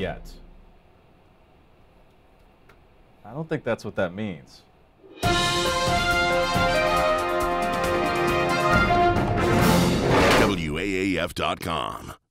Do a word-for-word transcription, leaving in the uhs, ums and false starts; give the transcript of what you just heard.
yet. I don't think that's what that means. W A A F dot com.